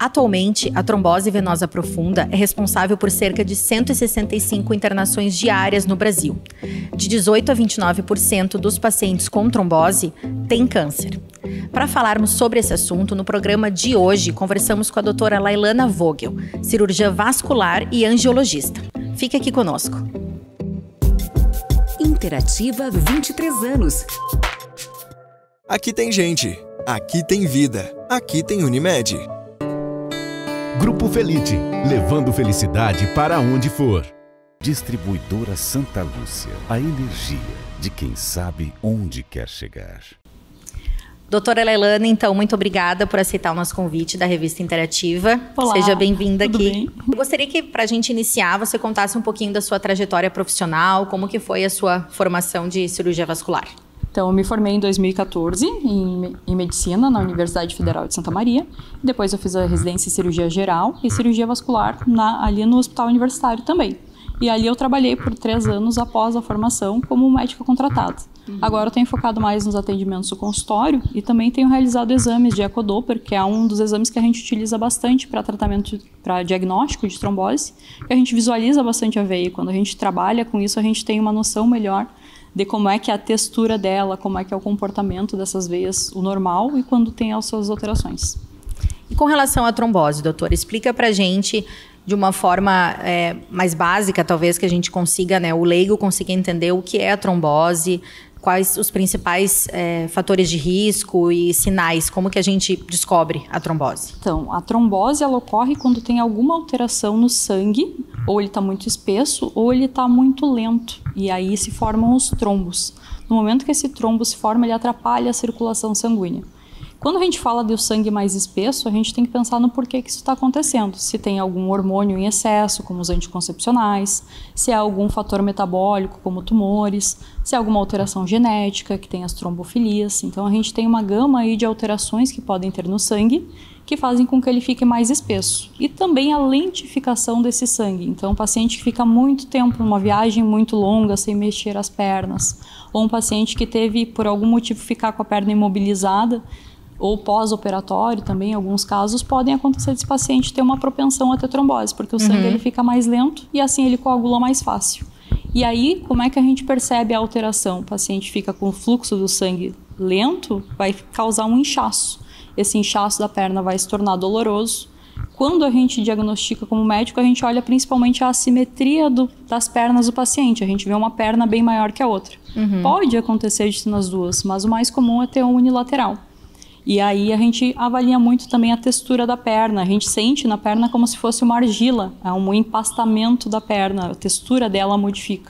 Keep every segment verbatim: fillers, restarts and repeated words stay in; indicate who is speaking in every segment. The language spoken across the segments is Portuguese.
Speaker 1: Atualmente, a trombose venosa profunda é responsável por cerca de cento e sessenta e cinco internações diárias no Brasil. De dezoito a vinte e nove por cento dos pacientes com trombose têm câncer. Para falarmos sobre esse assunto, no programa de hoje, conversamos com a doutora Lailana Vogel, cirurgiã vascular e angiologista. Fique aqui conosco.
Speaker 2: Interativa vinte e três anos.
Speaker 3: Aqui tem gente, aqui tem vida, aqui tem Unimed.
Speaker 4: Grupo Felite, levando felicidade para onde for.
Speaker 5: Distribuidora Santa Lúcia, a energia de quem sabe onde quer chegar.
Speaker 1: Doutora Lailana, então, muito obrigada por aceitar o nosso convite da Revista Interativa.
Speaker 6: Olá,
Speaker 1: seja bem-vinda aqui.
Speaker 6: Bem?
Speaker 1: Eu gostaria que, para a gente iniciar, você contasse um pouquinho da sua trajetória profissional, como que foi a sua formação de cirurgia vascular.
Speaker 6: Então, eu me formei em dois mil e quatorze em, em Medicina na Universidade Federal de Santa Maria. Depois eu fiz a residência em Cirurgia Geral e Cirurgia Vascular na, ali no Hospital Universitário também. E ali eu trabalhei por três anos após a formação como médica contratada. Uhum. Agora eu tenho focado mais nos atendimentos do consultório e também tenho realizado exames de ecodoppler, que é um dos exames que a gente utiliza bastante para tratamento, para diagnóstico de trombose, que a gente visualiza bastante a veia. Quando a gente trabalha com isso, a gente tem uma noção melhor de como é que é a textura dela, como é que é o comportamento dessas veias, o normal, e quando tem as suas alterações.
Speaker 1: E com relação à trombose, doutora, explica pra gente de uma forma é, mais básica, talvez, que a gente consiga, né, o leigo consiga entender o que é a trombose, quais os principais é, fatores de risco e sinais, como que a gente descobre a trombose?
Speaker 6: Então, a trombose ela ocorre quando tem alguma alteração no sangue, ou ele está muito espesso, ou ele está muito lento, e aí se formam os trombos. No momento que esse trombo se forma, ele atrapalha a circulação sanguínea. Quando a gente fala do sangue mais espesso, a gente tem que pensar no porquê que isso está acontecendo. Se tem algum hormônio em excesso, como os anticoncepcionais, se há algum fator metabólico, como tumores, se há alguma alteração genética, que tem as trombofilias. Então, a gente tem uma gama aí de alterações que podem ter no sangue, que fazem com que ele fique mais espesso. E também a lentificação desse sangue. Então, um paciente que fica muito tempo numa viagem muito longa, sem mexer as pernas, ou um paciente que teve, por algum motivo, ficar com a perna imobilizada, ou pós-operatório também, em alguns casos, podem acontecer desse paciente ter uma propensão a ter trombose, porque o sangue
Speaker 1: uhum.
Speaker 6: ele fica mais lento e assim ele coagula mais fácil. E aí, como é que a gente percebe a alteração? O paciente fica com o fluxo do sangue lento, vai causar um inchaço. Esse inchaço da perna vai se tornar doloroso. Quando a gente diagnostica como médico, a gente olha principalmente a assimetria do, das pernas do paciente. A gente vê uma perna bem maior que a outra. Uhum. Pode acontecer disso nas duas, mas o mais comum é ter um unilateral. E aí a gente avalia muito também a textura da perna. A gente sente na perna como se fosse uma argila, é um empastamento da perna, a textura dela modifica.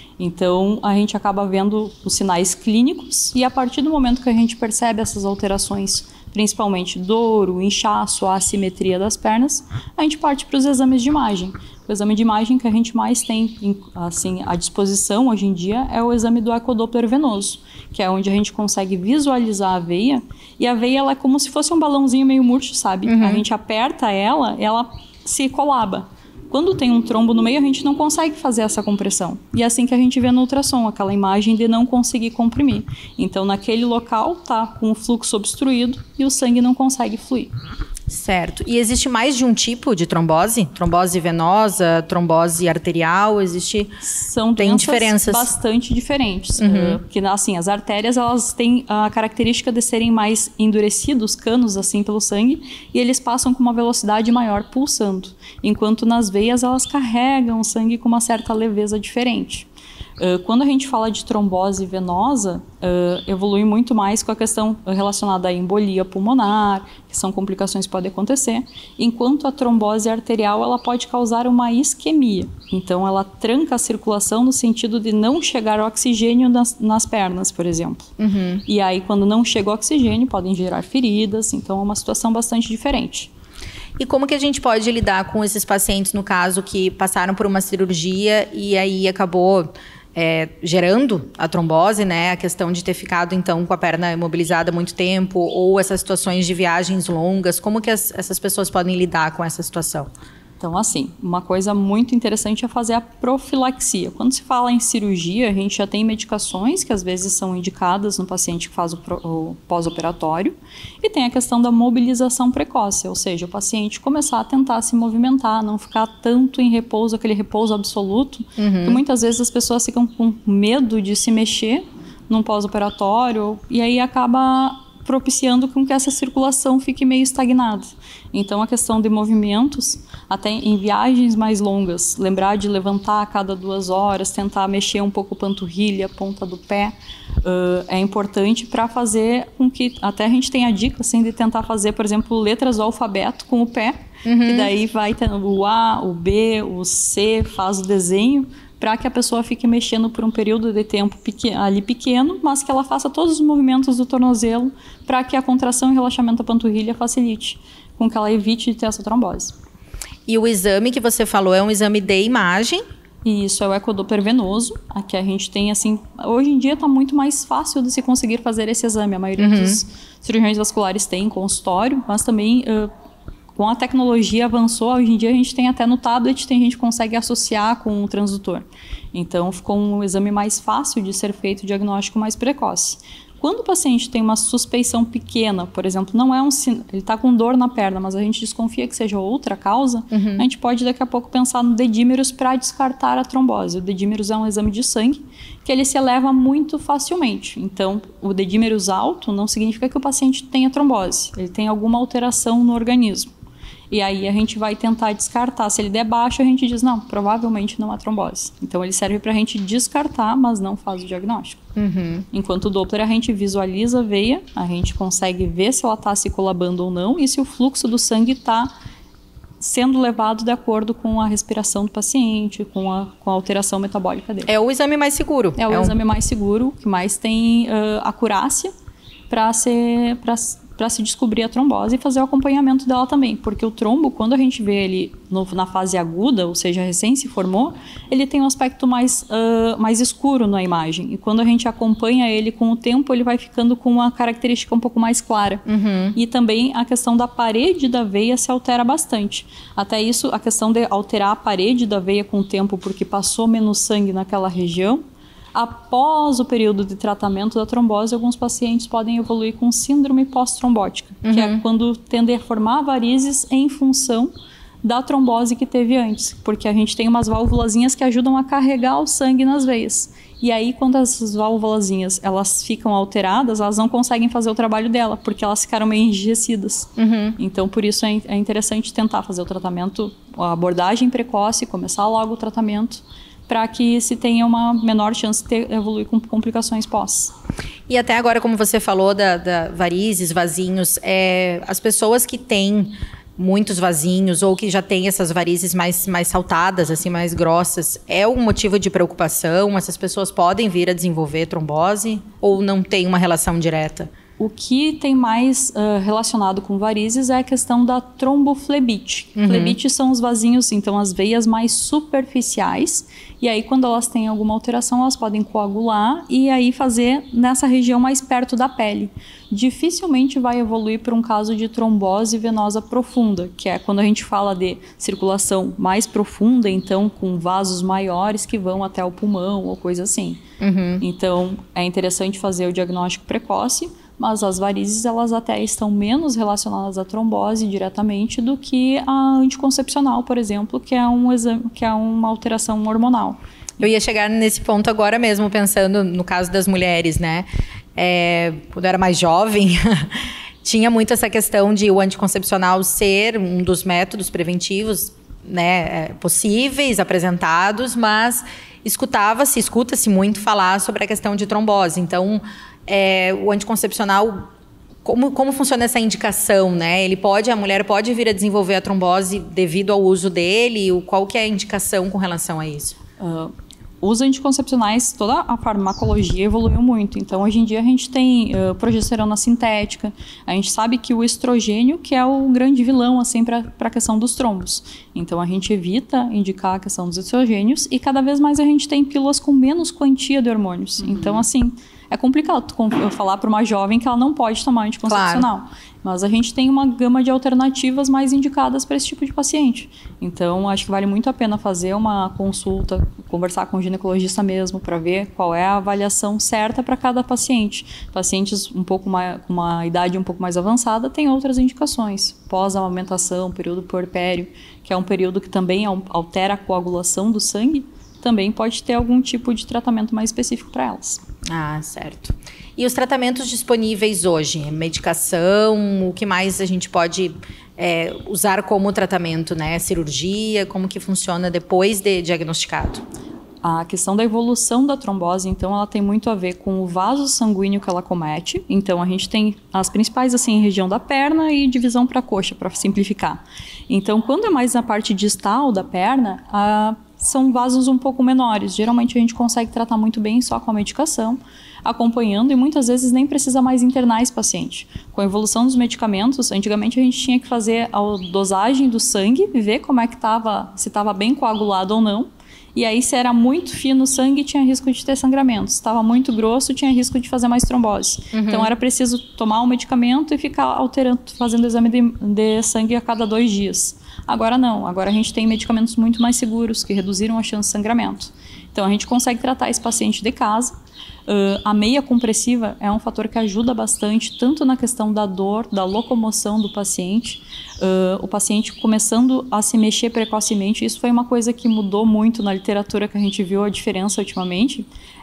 Speaker 6: Então a gente acaba vendo os sinais clínicos e a partir do momento que a gente percebe essas alterações, principalmente dor, o inchaço, a assimetria das pernas, a gente parte para os exames de imagem. O exame de imagem que a gente mais tem assim, à disposição hoje em dia é o exame do ecodoppler venoso, que é onde a gente consegue visualizar a veia, e a veia ela é como se fosse um balãozinho meio murcho, sabe? Uhum. A gente aperta ela, ela se colaba. Quando tem um trombo no meio, a gente não consegue fazer essa compressão. E é assim que a gente vê no ultrassom, aquela imagem de não conseguir comprimir. Então, naquele local, tá com o fluxo obstruído e o sangue não consegue fluir.
Speaker 1: Certo. E existe mais de um tipo de trombose? Trombose venosa, trombose arterial, existe...
Speaker 6: São
Speaker 1: tem diferenças
Speaker 6: bastante diferentes.
Speaker 1: Uhum.
Speaker 6: Uh, porque, assim, as artérias, elas têm a característica de serem mais endurecidos, canos, assim, pelo sangue, e eles passam com uma velocidade maior pulsando. Enquanto nas veias, elas carregam o sangue com uma certa leveza diferente. Uh, quando a gente fala de trombose venosa, uh, evolui muito mais com a questão relacionada à embolia pulmonar, que são complicações que podem acontecer, enquanto a trombose arterial ela pode causar uma isquemia. Então, ela tranca a circulação no sentido de não chegar oxigênio nas, nas pernas, por exemplo. Uhum. E aí, quando não chega oxigênio, podem gerar feridas, então é uma situação bastante diferente.
Speaker 1: E como que a gente pode lidar com esses pacientes, no caso, que passaram por uma cirurgia e aí acabou... É, gerando a trombose, né? A questão de ter ficado, então, com a perna imobilizada há muito tempo, ou essas situações de viagens longas, como que as, essas pessoas podem lidar com essa situação?
Speaker 6: Então, assim, uma coisa muito interessante é fazer a profilaxia. Quando se fala em cirurgia, a gente já tem medicações que às vezes são indicadas no paciente que faz o, o pós-operatório, e tem a questão da mobilização precoce, ou seja, o paciente começar a tentar se movimentar, não ficar tanto em repouso, aquele repouso absoluto, uhum. que muitas vezes as pessoas ficam com medo de se mexer num pós-operatório, e aí acaba propiciando com que essa circulação fique meio estagnada. Então, a questão de movimentos, até em viagens mais longas, lembrar de levantar a cada duas horas, tentar mexer um pouco a panturrilha, a ponta do pé, uh, é importante para fazer com que, até a gente tem a dica assim, de tentar fazer, por exemplo, letras do alfabeto com o pé, uhum. e daí vai ter o A, o B, o C, faz o desenho, para que a pessoa fique mexendo por um período de tempo pequeno, ali pequeno, mas que ela faça todos os movimentos do tornozelo para que a contração e relaxamento da panturrilha facilite, com que ela evite de ter essa trombose.
Speaker 1: E o exame que você falou é um exame de imagem?
Speaker 6: Isso, é o ecodoppler venoso. Aqui a gente tem, assim, hoje em dia está muito mais fácil de se conseguir fazer esse exame. A maioria uhum. dos cirurgiões vasculares tem em consultório, mas também... Uh, com a tecnologia avançou, hoje em dia a gente tem até no tablet, tem gente que consegue associar com o transdutor. Então, ficou um exame mais fácil de ser feito, diagnóstico mais precoce. Quando o paciente tem uma suspeição pequena, por exemplo, não é um ele está com dor na perna, mas a gente desconfia que seja outra causa, uhum. a gente pode daqui a pouco pensar no dedímeros para descartar a trombose. O dedímeros é um exame de sangue que ele se eleva muito facilmente. Então, o dedímeros alto não significa que o paciente tenha trombose, ele tem alguma alteração no organismo. E aí a gente vai tentar descartar. Se ele der baixo, a gente diz, não, provavelmente não há trombose. Então ele serve para a gente descartar, mas não faz o diagnóstico. Uhum. Enquanto o Doppler, a gente visualiza a veia, a gente consegue ver se ela está se colabando ou não e se o fluxo do sangue está sendo levado de acordo com a respiração do paciente, com a, com a alteração metabólica dele.
Speaker 1: É o exame mais seguro.
Speaker 6: É o é exame um... mais seguro, que mais tem uh, acurácia para ser... Pra, para se descobrir a trombose e fazer o acompanhamento dela também, porque o trombo, quando a gente vê ele no, na fase aguda, ou seja, recém se formou, ele tem um aspecto mais, uh, mais escuro na imagem, e quando a gente acompanha ele com o tempo, ele vai ficando com uma característica um pouco mais clara. Uhum. E também a questão da parede da veia se altera bastante. Até isso, a questão de alterar a parede da veia com o tempo, porque passou menos sangue naquela região. Após o período de tratamento da trombose, alguns pacientes podem evoluir com síndrome pós-trombótica, uhum. que é quando tendem a formar varizes em função da trombose que teve antes, porque a gente tem umas válvulazinhas que ajudam a carregar o sangue nas veias. E aí, quando essas válvulazinhas elas ficam alteradas, elas não conseguem fazer o trabalho dela, porque elas ficaram meio enrijecidas. Uhum. Então, por isso é, é interessante tentar fazer o tratamento, a abordagem precoce, começar logo o tratamento, para que se tenha uma menor chance de evoluir com complicações pós.
Speaker 1: E até agora, como você falou da, da varizes, vasinhos, é, as pessoas que têm muitos vasinhos ou que já têm essas varizes mais, mais saltadas, assim, mais grossas, é um motivo de preocupação? Essas pessoas podem vir a desenvolver trombose ou não tem uma relação direta?
Speaker 6: O que tem mais uh, relacionado com varizes é a questão da tromboflebite. Uhum. Flebite são os vasinhos, então as veias mais superficiais, e aí quando elas têm alguma alteração, elas podem coagular e aí fazer nessa região mais perto da pele. Dificilmente vai evoluir para um caso de trombose venosa profunda, que é quando a gente fala de circulação mais profunda, então com vasos maiores que vão até o pulmão ou coisa assim. Uhum. Então é interessante fazer o diagnóstico precoce, mas as varizes elas até estão menos relacionadas à trombose diretamente do que a anticoncepcional, por exemplo, que é, um exame, que é uma alteração hormonal.
Speaker 1: Eu ia chegar nesse ponto agora mesmo, pensando no caso das mulheres, né? É, quando eu era mais jovem, tinha muito essa questão de o anticoncepcional ser um dos métodos preventivos, né, possíveis, apresentados, mas escutava-se, escuta-se muito falar sobre a questão de trombose. Então, é, o anticoncepcional, como, como funciona essa indicação, né? Ele pode, a mulher pode vir a desenvolver a trombose devido ao uso dele? Qual que é a indicação com relação a isso?
Speaker 6: Uh, os anticoncepcionais, toda a farmacologia evoluiu muito. Então, hoje em dia, a gente tem uh, progesterona sintética. A gente sabe que o estrogênio que é o grande vilão assim, para a questão dos trombos. Então, a gente evita indicar a questão dos estrogênios e cada vez mais a gente tem pílulas com menos quantia de hormônios. Uhum. Então, assim, É complicado eu falar para uma jovem que ela não pode tomar anticoncepcional. Claro. Mas a gente tem uma gama de alternativas mais indicadas para esse tipo de paciente. Então, acho que vale muito a pena fazer uma consulta, conversar com o ginecologista mesmo, para ver qual é a avaliação certa para cada paciente. Pacientes um pouco mais, com uma idade um pouco mais avançada têm outras indicações. Pós-amamentação, período puerpério, que é um período que também altera a coagulação do sangue, também pode ter algum tipo de tratamento mais específico para elas.
Speaker 1: Ah, certo. E os tratamentos disponíveis hoje? Medicação, o que mais a gente pode é, usar como tratamento, né? Cirurgia, como que funciona depois de diagnosticado?
Speaker 6: A questão da evolução da trombose, então, ela tem muito a ver com o vaso sanguíneo que ela comete. Então, a gente tem as principais, assim, região da perna e divisão para a coxa, para simplificar. Então, quando é mais na parte distal da perna, a são vasos um pouco menores. Geralmente a gente consegue tratar muito bem só com a medicação, acompanhando, e muitas vezes nem precisa mais internar esse paciente. Com a evolução dos medicamentos, antigamente a gente tinha que fazer a dosagem do sangue, ver como é que estava, se estava bem coagulado ou não. E aí, se era muito fino o sangue, tinha risco de ter sangramento. Se estava muito grosso, tinha risco de fazer mais trombose. Uhum. Então, era preciso tomar um medicamento e ficar alterando, fazendo exame de, de sangue a cada dois dias. Agora não. Agora a gente tem medicamentos muito mais seguros, que reduziram a chance de sangramento. Então, a gente consegue tratar esse paciente de casa. Uh, a meia compressiva é um fator que ajuda bastante, tanto na questão da dor, da locomoção do paciente, uh, o paciente começando a se mexer precocemente. Isso foi uma coisa que mudou muito na literatura, que a gente viu a diferença ultimamente,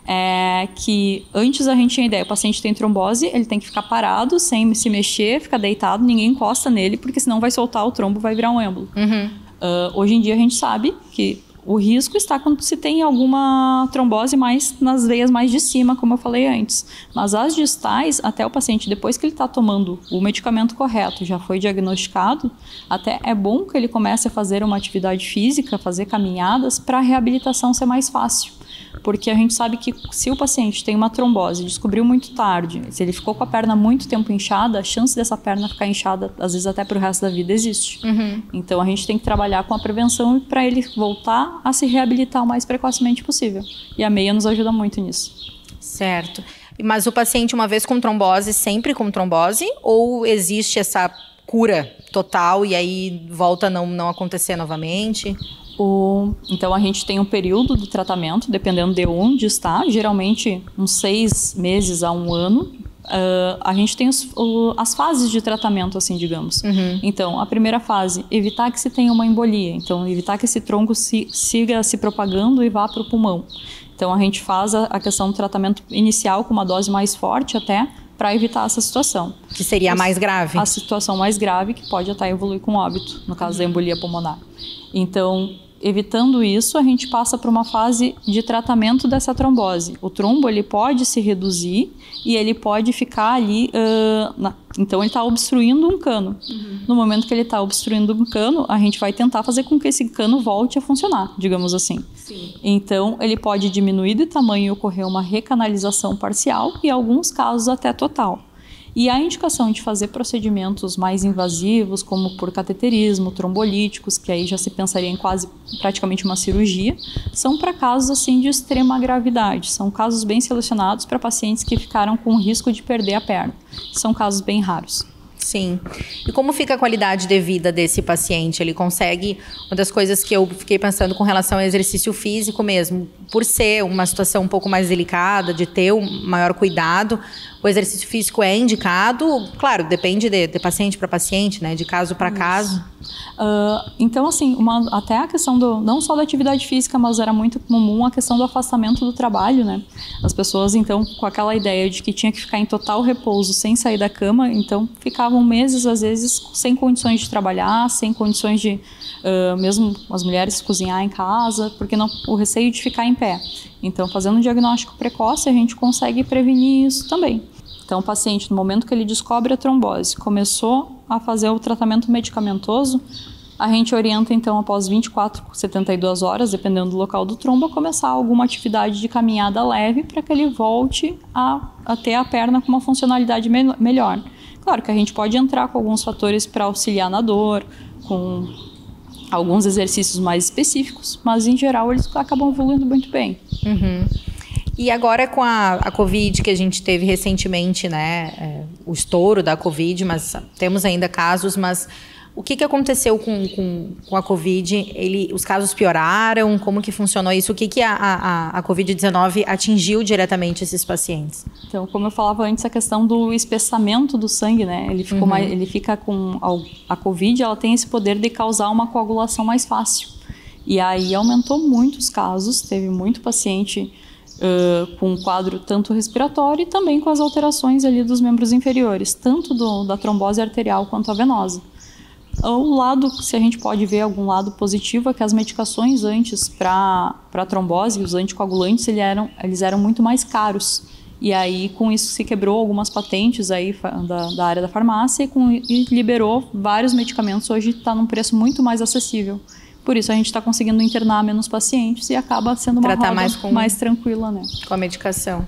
Speaker 6: é que antes a gente tinha ideia, o paciente tem trombose, ele tem que ficar parado, sem se mexer, ficar deitado, ninguém encosta nele, porque senão vai soltar o trombo, vai virar um êmbolo. Uhum. Uh, hoje em dia a gente sabe que o risco está quando se tem alguma trombose mais nas veias mais de cima, como eu falei antes. Mas as distais, até o paciente, depois que ele está tomando o medicamento correto, já foi diagnosticado, até é bom que ele comece a fazer uma atividade física, fazer caminhadas, para a reabilitação ser mais fácil. Porque a gente sabe que se o paciente tem uma trombose, descobriu muito tarde, se ele ficou com a perna muito tempo inchada, a chance dessa perna ficar inchada, às vezes até para o resto da vida, existe. Uhum. Então a gente tem que trabalhar com a prevenção para ele voltar a se reabilitar o mais precocemente possível. E a meia nos ajuda muito nisso.
Speaker 1: Certo. Mas o paciente, uma vez com trombose, sempre com trombose? Ou existe essa cura total e aí volta a não, não acontecer novamente?
Speaker 6: O, então a gente tem um período de tratamento, dependendo de onde está, geralmente uns seis meses a um ano. Uh, a gente tem os, o, as fases de tratamento, assim, digamos. Uhum. Então, a primeira fase, evitar que se tenha uma embolia. Então, evitar que esse tronco se, siga se propagando e vá para o pulmão. Então, a gente faz a, a questão do tratamento inicial com uma dose mais forte até, para evitar essa situação.
Speaker 1: Que seria a mais grave?
Speaker 6: A situação mais grave, que pode até evoluir com óbito, no caso da embolia pulmonar. Então, evitando isso, a gente passa para uma fase de tratamento dessa trombose. O trombo, ele pode se reduzir e ele pode ficar ali... Uh, na, então, ele está obstruindo um cano. Uhum. No momento que ele está obstruindo um cano, a gente vai tentar fazer com que esse cano volte a funcionar, digamos assim. Sim. Então, ele pode diminuir de tamanho e ocorrer uma recanalização parcial e, em alguns casos, até total. E a indicação de fazer procedimentos mais invasivos, como por cateterismo, trombolíticos, que aí já se pensaria em quase praticamente uma cirurgia, são para casos assim de extrema gravidade. São casos bem selecionados para pacientes que ficaram com risco de perder a perna. São casos bem raros.
Speaker 1: Sim. E como fica a qualidade de vida desse paciente? Ele consegue... Uma das coisas que eu fiquei pensando com relação ao exercício físico mesmo, por ser uma situação um pouco mais delicada, de ter um maior cuidado, o exercício físico é indicado? Claro, depende de, de paciente para paciente, né? De caso para caso.
Speaker 6: Uh, então, assim, uma, até a questão do... Não só da atividade física, mas era muito comum a questão do afastamento do trabalho, né? As pessoas, então, com aquela ideia de que tinha que ficar em total repouso, sem sair da cama, então ficavam meses, às vezes, sem condições de trabalhar, sem condições de... Uh, mesmo as mulheres cozinhar em casa, porque não, o receio de ficar em pé. Então, fazendo um diagnóstico precoce, a gente consegue prevenir isso também. Então, o paciente, no momento que ele descobre a trombose, começou a fazer o tratamento medicamentoso, a gente orienta, então, após vinte e quatro, setenta e duas horas, dependendo do local do trombo, a começar alguma atividade de caminhada leve para que ele volte a, a ter a perna com uma funcionalidade me- melhor. Claro que a gente pode entrar com alguns fatores para auxiliar na dor, com alguns exercícios mais específicos, mas, em geral, eles acabam evoluindo muito bem.
Speaker 1: Uhum. E agora com a, a Covid que a gente teve recentemente, né, é, o estouro da Covid, mas temos ainda casos, mas o que, que aconteceu com, com, com a Covid? Ele, os casos pioraram? Como que funcionou isso? O que, que a, a, a covid dezenove atingiu diretamente esses pacientes?
Speaker 6: Então, como eu falava antes, a questão do espessamento do sangue, né? Ele, ficou uhum. mais, ele fica com... A, a Covid, ela tem esse poder de causar uma coagulação mais fácil. E aí aumentou muito os casos, teve muito paciente uh, com um quadro tanto respiratório e também com as alterações ali dos membros inferiores, tanto do, da trombose arterial quanto a venosa. O lado, se a gente pode ver algum lado positivo, é que as medicações antes para a trombose, os anticoagulantes, eles eram, eles eram muito mais caros. E aí, com isso, se quebrou algumas patentes aí da, da área da farmácia e, com, e liberou vários medicamentos. Hoje está num preço muito mais acessível. Por isso, a gente está conseguindo internar menos pacientes e acaba sendo uma
Speaker 1: Tratar
Speaker 6: roda
Speaker 1: mais, com,
Speaker 6: mais tranquila, né?
Speaker 1: Com a medicação.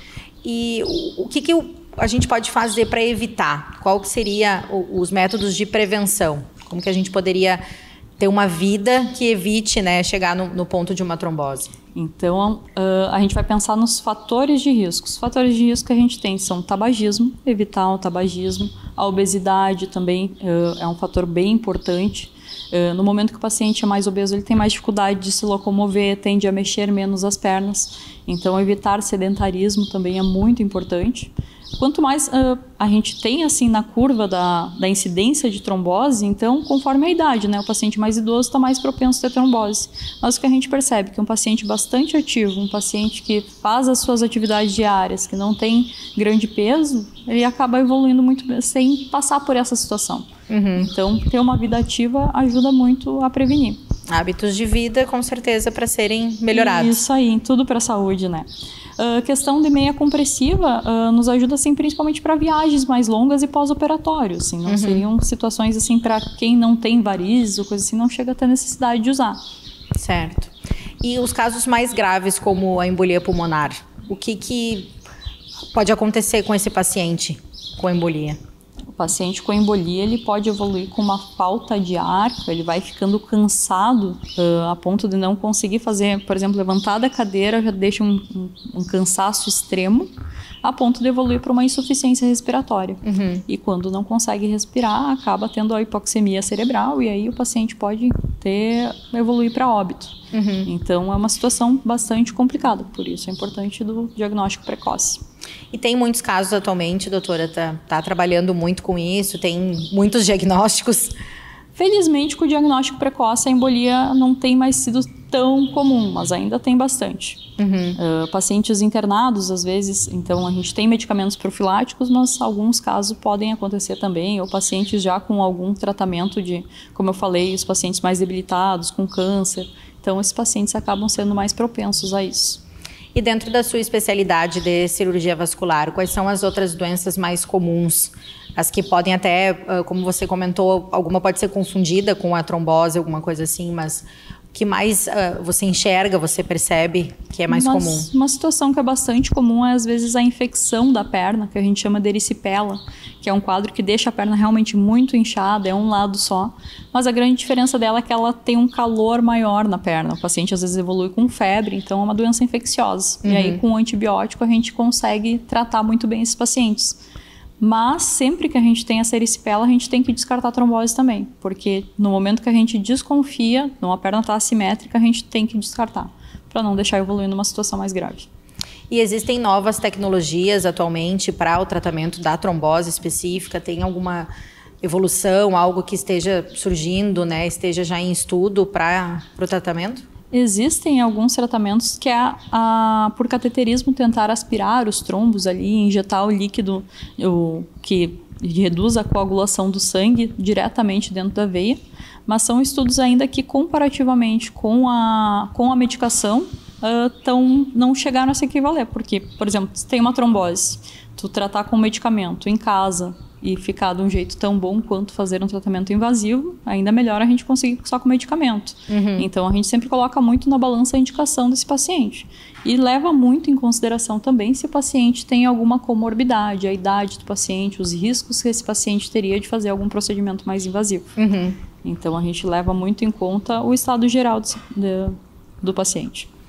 Speaker 1: E o, o que, que o a gente pode fazer para evitar? Qual que seria o, os métodos de prevenção? Como que a gente poderia ter uma vida que evite, né, chegar no, no ponto de uma trombose?
Speaker 6: Então, uh, a gente vai pensar nos fatores de risco. Os fatores de risco que a gente tem são o tabagismo, evitar o tabagismo, a obesidade também uh, é um fator bem importante. Uh, no momento que o paciente é mais obeso, ele tem mais dificuldade de se locomover, tende a mexer menos as pernas. Então, evitar sedentarismo também é muito importante. Quanto mais uh, a gente tem assim na curva da, da incidência de trombose, então conforme a idade, né, o paciente mais idoso está mais propenso a ter trombose. Mas o que a gente percebe é que um paciente bastante ativo, um paciente que faz as suas atividades diárias, que não tem grande peso, ele acaba evoluindo muito sem passar por essa situação. Uhum. Então, ter uma vida ativa ajuda muito a prevenir.
Speaker 1: Hábitos de vida, com certeza, para serem melhorados.
Speaker 6: Isso aí, tudo para a saúde, né? A uh, questão de meia compressiva uh, nos ajuda, assim, principalmente para viagens mais longas e pós-operatório, assim, não uhum. seriam situações, assim, para quem não tem varizes ou coisa assim, não chega a ter necessidade de usar.
Speaker 1: Certo. E os casos mais graves, como a embolia pulmonar, o que, que pode acontecer com esse paciente com embolia?
Speaker 6: O paciente com embolia, ele pode evoluir com uma falta de ar, ele vai ficando cansado uh, a ponto de não conseguir fazer, por exemplo, levantar da cadeira, já deixa um, um, um cansaço extremo, a ponto de evoluir para uma insuficiência respiratória. Uhum. E quando não consegue respirar, acaba tendo a hipoxemia cerebral e aí o paciente pode ter, evoluir para óbito. Uhum. Então, é uma situação bastante complicada, por isso é importante do diagnóstico precoce.
Speaker 1: E tem muitos casos atualmente, doutora, tá, tá trabalhando muito com isso, tem muitos diagnósticos.
Speaker 6: Felizmente, com o diagnóstico precoce, a embolia não tem mais sido tão comum, mas ainda tem bastante. Uhum. Uh, pacientes internados, às vezes, então a gente tem medicamentos profiláticos, mas alguns casos podem acontecer também, ou pacientes já com algum tratamento de, como eu falei, os pacientes mais debilitados, com câncer. Então, esses pacientes acabam sendo mais propensos a isso.
Speaker 1: E dentro da sua especialidade de cirurgia vascular, quais são as outras doenças mais comuns? As que podem até, como você comentou, alguma pode ser confundida com a trombose, alguma coisa assim, mas o que mais uh, você enxerga, você percebe que é mais
Speaker 6: uma,
Speaker 1: comum?
Speaker 6: Uma situação que é bastante comum é, às vezes, a infecção da perna, que a gente chama de erisipela, que é um quadro que deixa a perna realmente muito inchada, é um lado só. Mas a grande diferença dela é que ela tem um calor maior na perna. O paciente, às vezes, evolui com febre, então é uma doença infecciosa. Uhum. E aí, com o antibiótico, a gente consegue tratar muito bem esses pacientes. Mas sempre que a gente tem essa erisipela, a gente tem que descartar a trombose também, porque no momento que a gente desconfia, uma perna está assimétrica, a gente tem que descartar, para não deixar evoluir numa situação mais grave.
Speaker 1: E existem novas tecnologias atualmente para o tratamento da trombose específica? Tem alguma evolução, algo que esteja surgindo, né, esteja já em estudo para o tratamento?
Speaker 6: Existem alguns tratamentos que é a, por cateterismo tentar aspirar os trombos ali, injetar o líquido o, que reduz a coagulação do sangue diretamente dentro da veia, mas são estudos ainda que comparativamente com a, com a medicação uh, tão, não chegaram a se equivaler, porque, por exemplo, se tem uma trombose, tu tratar com medicamento em casa e ficar de um jeito tão bom quanto fazer um tratamento invasivo, ainda melhor a gente conseguir só com medicamento. Uhum. Então, a gente sempre coloca muito na balança a indicação desse paciente. E leva muito em consideração também se o paciente tem alguma comorbidade, a idade do paciente, os riscos que esse paciente teria de fazer algum procedimento mais invasivo. Uhum. Então, a gente leva muito em conta o estado geral do, do, do paciente.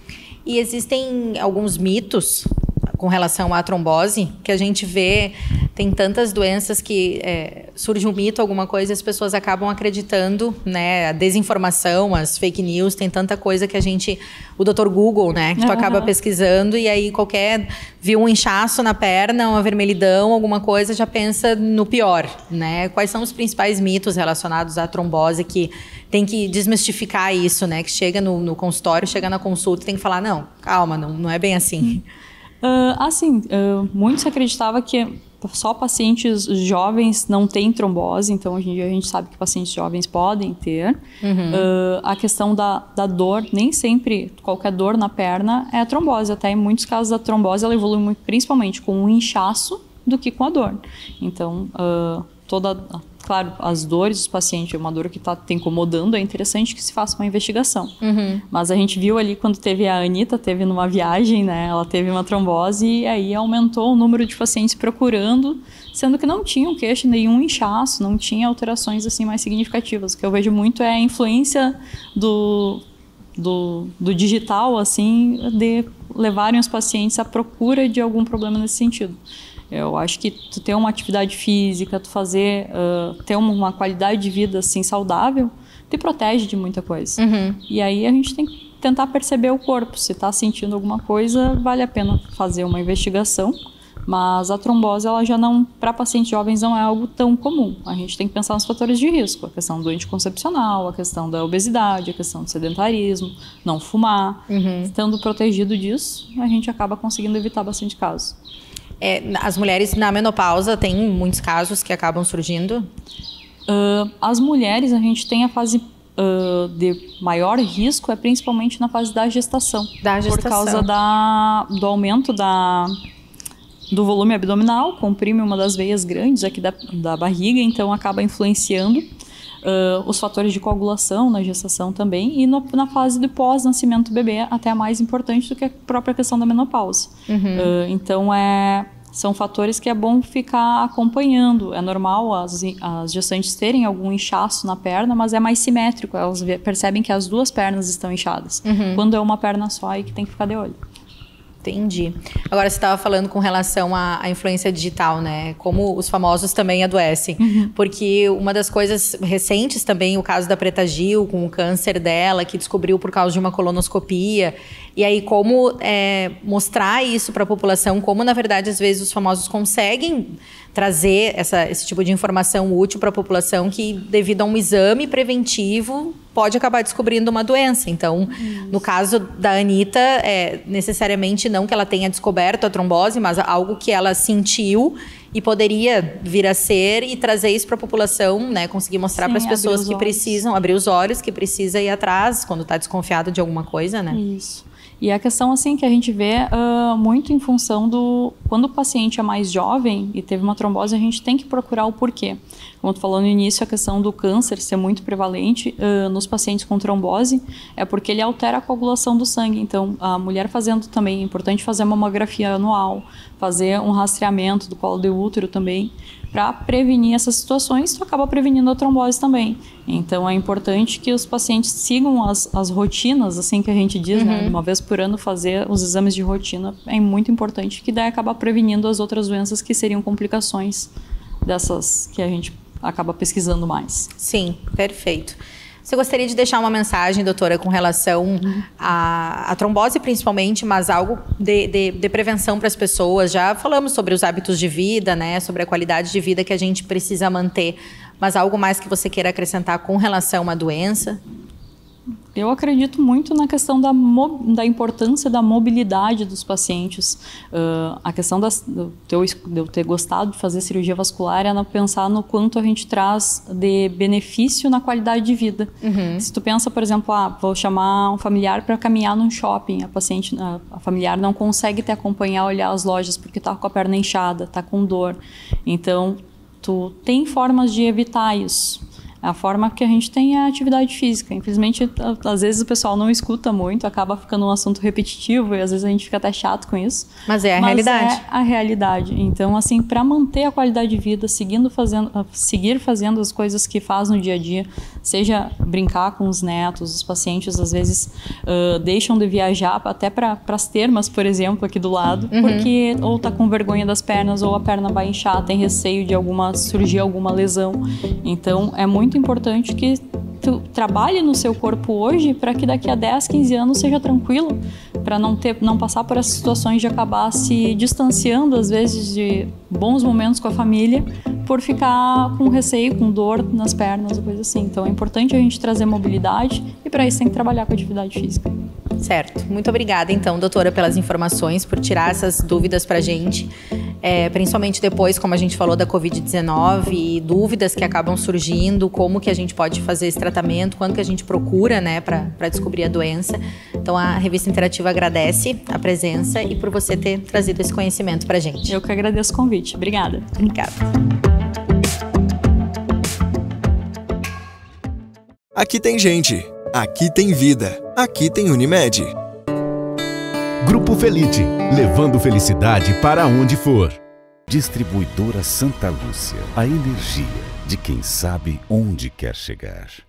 Speaker 1: E existem alguns mitos com relação à trombose, que a gente vê, tem tantas doenças que é, surge um mito, alguma coisa, e as pessoas acabam acreditando, né? A desinformação, as fake news, tem tanta coisa que a gente... O doutor Google, né? Que tu uhum. acaba pesquisando e aí qualquer... Viu um inchaço na perna, uma vermelhidão, alguma coisa, já pensa no pior, né? Quais são os principais mitos relacionados à trombose que tem que desmistificar isso, né? Que chega no, no consultório, chega na consulta e tem que falar, não, calma, não, não é bem assim.
Speaker 6: Uh, assim, uh, muito se acreditava que só pacientes jovens não têm trombose, então hoje em dia a gente sabe que pacientes jovens podem ter. Uhum. Uh, a questão da, da dor, nem sempre qualquer dor na perna é trombose, até em muitos casos a trombose ela evolui muito, principalmente com o inchaço do que com a dor. Então, uh, toda... Claro, as dores dos pacientes, uma dor que está te incomodando, é interessante que se faça uma investigação. Uhum. Mas a gente viu ali quando teve a Anitta, teve numa viagem, né? Ela teve uma trombose e aí aumentou o número de pacientes procurando, sendo que não tinham queixa, nenhum inchaço, não tinha alterações assim mais significativas. O que eu vejo muito é a influência do, do, do digital, assim, de levarem os pacientes à procura de algum problema nesse sentido. Eu acho que tu ter uma atividade física, tu fazer, uh, ter uma qualidade de vida assim saudável, te protege de muita coisa. Uhum. E aí a gente tem que tentar perceber o corpo. Se está sentindo alguma coisa, vale a pena fazer uma investigação. Mas a trombose, ela já não, para pacientes jovens, não é algo tão comum. A gente tem que pensar nos fatores de risco. A questão do anticoncepcional, a questão da obesidade, a questão do sedentarismo, não fumar. Uhum. Estando protegido disso, a gente acaba conseguindo evitar bastante casos.
Speaker 1: É, as mulheres na menopausa tem muitos casos que acabam surgindo?
Speaker 6: Uh, as mulheres, a gente tem a fase uh, de maior risco, é principalmente na fase da gestação.
Speaker 1: Da gestação.
Speaker 6: Por causa da, do aumento da, do volume abdominal, comprime uma das veias grandes aqui da, da barriga, então acaba influenciando uh, os fatores de coagulação na gestação também, e no, na fase de pós-nascimento do bebê, até mais importante do que a própria questão da menopausa. Uhum. Uh, então, é... São fatores que é bom ficar acompanhando. É normal as, as gestantes terem algum inchaço na perna, mas é mais simétrico. Elas percebem que as duas pernas estão inchadas. Uhum. Quando é uma perna só, aí que tem que ficar de olho.
Speaker 1: Entendi. Agora, você estava falando com relação à, à influência digital, né? Como os famosos também adoecem. Uhum. Porque uma das coisas recentes também, o caso da Preta Gil, com o câncer dela, que descobriu por causa de uma colonoscopia. E aí, como é, mostrar isso para a população, como, na verdade, às vezes os famosos conseguem trazer essa, esse tipo de informação útil para a população que, devido a um exame preventivo, pode acabar descobrindo uma doença. Então, isso. No caso da Anitta, é, necessariamente não que ela tenha descoberto a trombose, mas algo que ela sentiu e poderia vir a ser e trazer isso para a população, né? Conseguir mostrar para as pessoas que precisam, abrir os olhos, que precisa ir atrás quando está desconfiado de alguma coisa, né?
Speaker 6: Isso. E a questão assim que a gente vê uh, muito em função do... Quando o paciente é mais jovem e teve uma trombose, a gente tem que procurar o porquê. Como tu falou no início, a questão do câncer ser muito prevalente uh, nos pacientes com trombose é porque ele altera a coagulação do sangue. Então, a mulher fazendo também, é importante fazer uma mamografia anual, fazer um rastreamento do colo de útero também, para prevenir essas situações, tu acaba prevenindo a trombose também. Então, é importante que os pacientes sigam as, as rotinas, assim que a gente diz, uhum. né? Uma vez por ano fazer os exames de rotina é muito importante, que daí acaba prevenindo as outras doenças que seriam complicações dessas que a gente acaba pesquisando mais.
Speaker 1: Sim, perfeito. Você gostaria de deixar uma mensagem, doutora, com relação uhum. à, à trombose principalmente, mas algo de, de, de prevenção para as pessoas? Já falamos sobre os hábitos de vida, né? Sobre a qualidade de vida que a gente precisa manter, mas algo mais que você queira acrescentar com relação à doença?
Speaker 6: Eu acredito muito na questão da, da importância da mobilidade dos pacientes. Uh, a questão das, de, eu, de eu ter gostado de fazer cirurgia vascular é pensar no quanto a gente traz de benefício na qualidade de vida. Uhum. Se tu pensa, por exemplo, ah, vou chamar um familiar para caminhar num shopping, a paciente, a, a familiar não consegue te acompanhar, olhar as lojas porque está com a perna inchada, está com dor. Então, tu tem formas de evitar isso. A forma que a gente tem é a atividade física. Infelizmente, às vezes o pessoal não escuta muito, acaba ficando um assunto repetitivo e às vezes a gente fica até chato com isso.
Speaker 1: Mas é a
Speaker 6: Mas
Speaker 1: realidade.
Speaker 6: é a realidade. Então, assim, para manter a qualidade de vida, seguindo fazendo, seguir fazendo as coisas que faz no dia a dia, seja brincar com os netos, os pacientes às vezes uh, deixam de viajar até para as termas, por exemplo, aqui do lado, uhum. porque ou tá com vergonha das pernas, ou a perna vai inchar, tem receio de alguma surgir alguma lesão. Então é muito importante que tu trabalhe no seu corpo hoje para que daqui a dez, quinze anos seja tranquilo, para não ter, não passar por essas situações de acabar se distanciando às vezes de bons momentos com a família por ficar com receio, com dor nas pernas, coisa assim. Então é importante a gente trazer mobilidade e para isso tem que trabalhar com atividade física.
Speaker 1: Certo. Muito obrigada, então, doutora, pelas informações, por tirar essas dúvidas pra gente, é, principalmente depois, como a gente falou, da covid dezenove e dúvidas que acabam surgindo, como que a gente pode fazer esse tratamento, quando que a gente procura, né, pra, pra descobrir a doença. Então, a Revista Interativa agradece a presença e por você ter trazido esse conhecimento pra gente.
Speaker 6: Eu que agradeço o convite. Obrigada.
Speaker 1: Obrigada.
Speaker 3: Aqui tem gente. Aqui tem vida. Aqui tem Unimed.
Speaker 4: Grupo Felite, levando felicidade para onde for.
Speaker 5: Distribuidora Santa Lúcia, a energia de quem sabe onde quer chegar.